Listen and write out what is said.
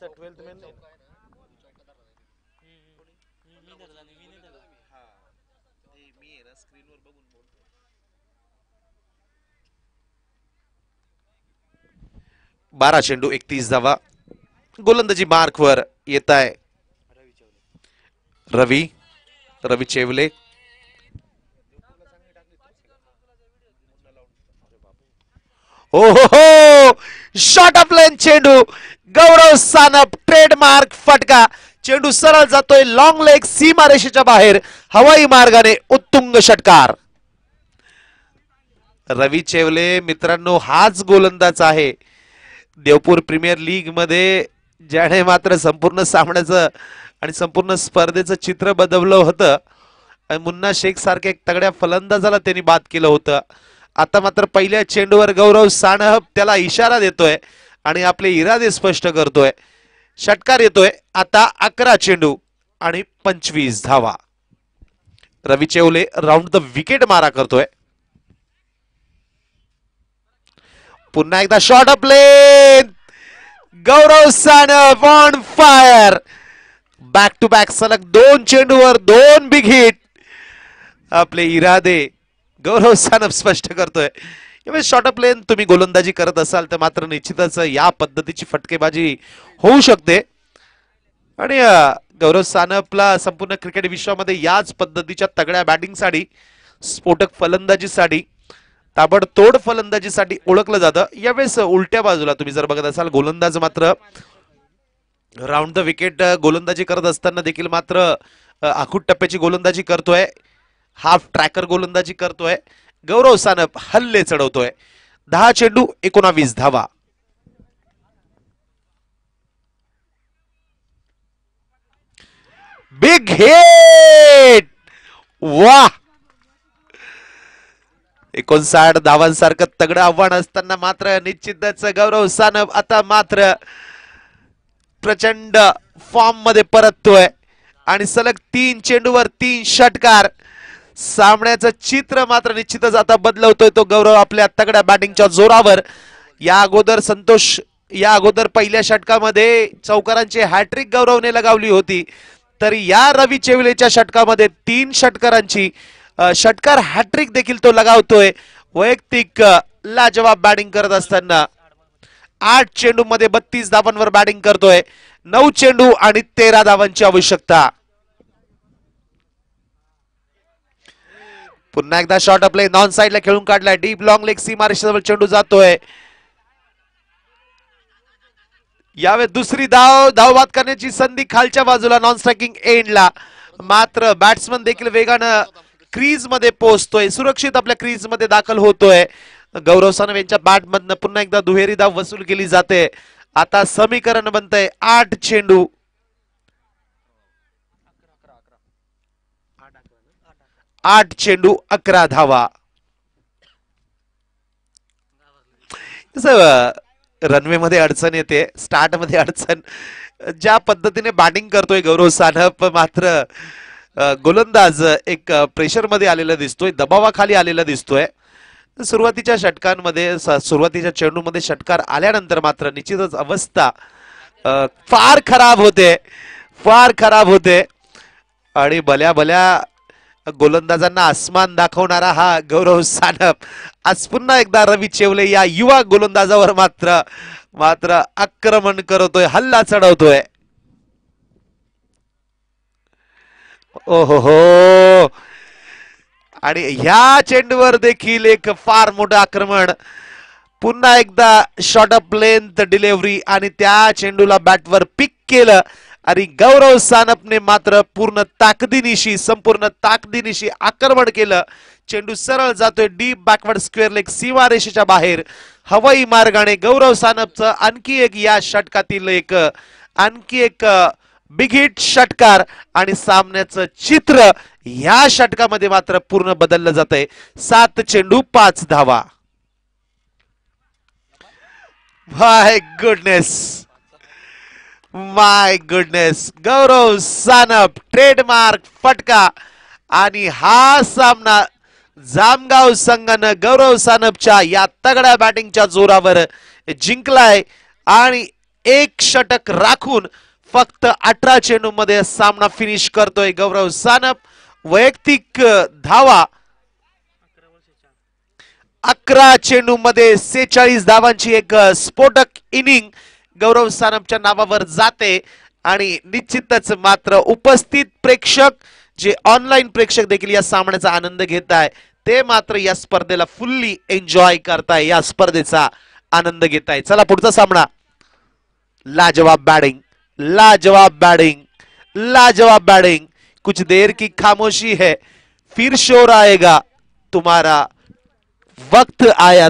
त्यांचा 12th man नाही. बारा चेंडू 31 धावा. गोलंदाजी मार्कवर येत आहे रवी रवी चेवले. हो हो हो, शॉट ऑफ लाईन चेंडू. गौरव सानप ट्रेडमार्क फटका. चेंडू सरळ जातोय लॉंग लेग सीमारेषेच्या बाहेर. हवाई मार्गाने उत्तुंग षटकार. रवी चेवले मित्रांनो हाच गोलंदाज आहे देवपूर प्रीमियर लीग मध्ये ज्याने मात्र संपूर्ण सामन्याचं आणि संपूर्ण स्पर्धेचं चित्र बदललं होतं. मुन्ना शेख सारख्या एक तगड्या फलंदाजाला त्यांनी बाद केलं होतं. आता मात्र पहिल्या चेंडूवर गौरव सानप त्याला इशारा देतोय आणि आपले इरादे स्पष्ट करतोय. षटकार येतोय आता. 11 चेंडू आणि 25 धावा. Ravi Chevale round the wicket मारा करतोय. पुन्हा एकदा शॉट ऑफ प्लेन. Gaurav Sanap on fire. Back to back सलग 2 चेंडूवर 2 बिग हिट. आपले इरादे गौरव सानप स्पष्ट करतोय. यावेळी शॉट ऑफ प्लेन तुम्ही गोलंदाजी करत असाल तर मात्र निश्चितच या पद्धतीची फटकेबाजी होऊ शकते. आणि गौरव सानपला संपूर्ण क्रिकेट विश्वामध्ये याच पद्धतीच्या तगड्या बॅटिंगसाठी, स्फोटक फलंदाजीसाठी, ताबडतोड फलंदाजीसाठी ओळखलं जातं. यावेळेस उलट्या बाजूला तुम्ही जर बघत असाल गोलंदाज मात्र राऊंड द विकेट गोलंदाजी करत असताना देखील मात्र आखूड टप्प्याची गोलंदाजी करतोय. हाफ ट्रॅकर गोलंदाजी करतोय. गौरव सानप हल्ले चढवतोय. 10 चेंडू 19 धावा. Big hit. वाह, 59 धावांसारखं तगडं आव्हान असताना मात्र निश्चितच गौरव सानप आता मात्र प्रचंड फॉर्म मध्ये परततोय आणि सलग 3 चेंडूवर 3 षटकार. सामन्याचं चित्र मात्र निश्चितच आता बदलवतोय तो गौरव आपल्या तगड्या बॅटिंगच्या जोरावर. या अगोदर पहिल्या षटकामध्ये चौकारांची हॅट्रिक गौरवने लगावली होती. तर या रवी चेवलेच्या षटकामध्ये 3 षटकारांची षटकार हॅट्रिक देखील तो लगावतोय. वैयक्तिक लाजवाब बॅटिंग करत असताना 8 चेंडू मध्ये 32 धावांवर बॅटिंग करतोय. 9 चेंडू आणि 13 धावांची आवश्यकता. पुन्हा एकदा शॉट आपले नॉन साइडला खेळून काढलाय. डीप लॉंग लेग सीमारेषेजवळ चेंडू जातोय. यावेळी दुसरी धावबाद करण्याची संधी खालच्या बाजूला नॉन स्ट्रायकिंग एंडला. मात्र बॅट्समन देखील वेगानं क्रीज मध्ये पोहोचतोय. सुरक्षित आपल्या क्रीज मध्ये दाखल होतोय. गौरव सानप यांच्या बॅट मधनं पुन्हा एकदा दुहेरी धाव वसूल केली जाते. आता समीकरण बनतंय 8 चेंडू 11 धावा. रनवे मध्ये अडचण येते, स्टार्ट मध्ये अडचण. ज्या पद्धतीने बॅटिंग करतोय गौरव सानप मात्र गोलंदाज एक प्रेशर मध्ये आलेला दिसतोय, दबावाखाली आलेला दिसतोय. सुरुवातीच्या षटकांमध्ये सुरुवातीच्या चेंडूमध्ये षटकार आल्यानंतर मात्र निश्चितच अवस्था फार खराब होते आणि भल्या गोलंदाजांना आसमान दाखवणारा हा गौरव सानप आज पुन्हा एकदा रवी चेवले या युवा गोलंदाजावर मात्र आक्रमण करतोय, हल्ला चढवतोय. ओहो, आणि ह्या चेंडूवर देखील एक फार मोठं आक्रमण. पुन्हा एकदा शॉर्ट ऑफ लेंथ डिलिव्हरी आणि त्या चेंडूला बॅटवर पिक केलं आणि गौरव सानपने मात्र संपूर्ण ताकदीनिशी आक्रमण केलं. चेंडू सरळ जातोय डीप बॅकवर्ड स्क्वेअर लेग सीमारेषेच्या बाहेर. हवाई मार्गाने गौरव सानपचं आणखी एक बिग हिट षटकार आणि सामन्याचं चित्र ह्या षटकामध्ये मात्र पूर्ण बदललं जातंय. 7 चेंडू 5 धावा. My goodness, Gaurav Sanap trademark फटका आणि हा सामना जामगाव संघानं गौरव सानपच्या या तगड्या बॅटिंगच्या जोरावर जिंकलाय आणि एक षटक राखून फक्त 18 चेंडूमध्ये सामना फिनिश करतोय गौरव सानप. वैयक्तिक धावा 11 चेंडूमध्ये 46 धावांची एक स्फोटक इनिंग गौरव सानपच्या नावावर जाते. आणि निश्चितच मात्र उपस्थित प्रेक्षक जे ऑनलाईन प्रेक्षक देखील या सामन्याचा आनंद घेत आहे ते मात्र या स्पर्धेला फुल्ली एन्जॉय करताय, या स्पर्धेचा आनंद घेत आहे. चला पुढचा सामना. लाजवाब बैटिंग, लाजवाब बैटिंग, लाजवाब बैटिंग. कुछ देर की खामोशी है, फिर शोर आएगा, तुम्हारा वक्त आया